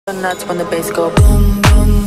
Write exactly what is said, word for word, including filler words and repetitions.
And that's when the bass go boom, boom.